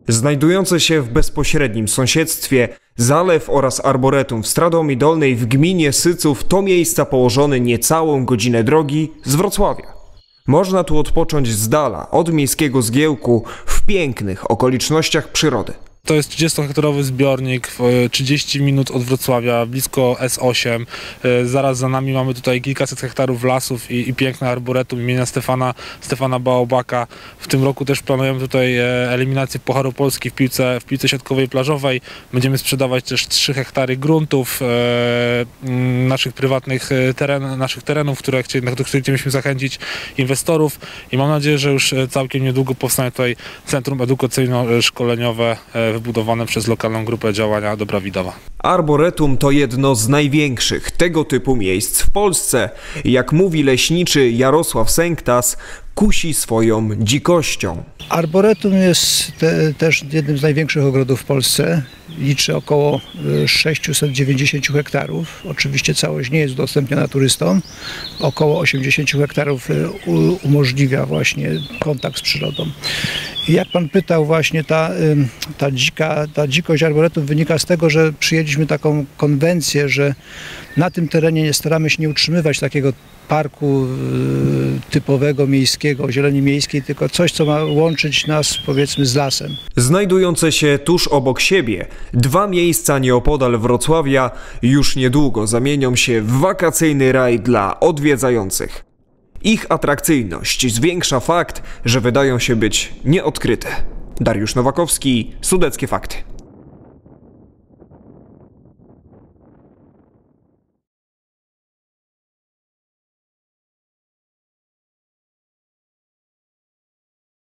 Znajdujące się w bezpośrednim sąsiedztwie zalew oraz arboretum w Stradomii Dolnej w gminie Syców to miejsca położone niecałą godzinę drogi z Wrocławia. Można tu odpocząć z dala od miejskiego zgiełku w pięknych okolicznościach przyrody. To jest 30-hektarowy zbiornik, 30 minut od Wrocławia, blisko S8. Zaraz za nami mamy tutaj kilkaset hektarów lasów i piękne arboretum imienia Stefana Baobaka. W tym roku też planujemy tutaj eliminację Pucharu Polski w piłce siatkowej plażowej. Będziemy sprzedawać też 3 hektary gruntów naszych prywatnych terenów, do których chcielibyśmy zachęcić inwestorów. I mam nadzieję, że już całkiem niedługo powstanie tutaj centrum edukacyjno-szkoleniowe wybudowane przez lokalną grupę działania Dobra Widawa. Arboretum to jedno z największych tego typu miejsc w Polsce. Jak mówi leśniczy Jarosław Sęktas, kusi swoją dzikością. Arboretum jest też jednym z największych ogrodów w Polsce. Liczy około 690 hektarów. Oczywiście całość nie jest udostępniona turystom. Około 80 hektarów umożliwia właśnie kontakt z przyrodą. I jak pan pytał, właśnie ta dzikość arboretum wynika z tego, że przyjęliśmy taką konwencję, że na tym terenie staramy się nie utrzymywać takiego parku typowego miejskiego, zieleni miejskiej, tylko coś, co ma łączyć nas, powiedzmy, z lasem. Znajdujące się tuż obok siebie, 2 miejsca nieopodal Wrocławia już niedługo zamienią się w wakacyjny raj dla odwiedzających. Ich atrakcyjność zwiększa fakt, że wydają się być nieodkryte. Dariusz Nowakowski, Sudeckie Fakty.